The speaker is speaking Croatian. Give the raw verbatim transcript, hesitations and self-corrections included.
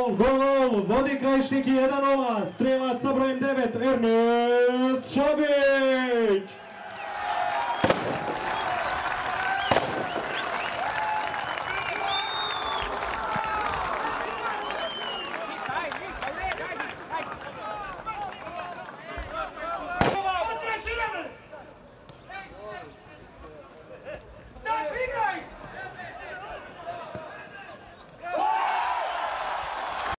Gol, gol, vodi Krajišnik jedan nula, strelac sa brojem devet, Ernest Šabić!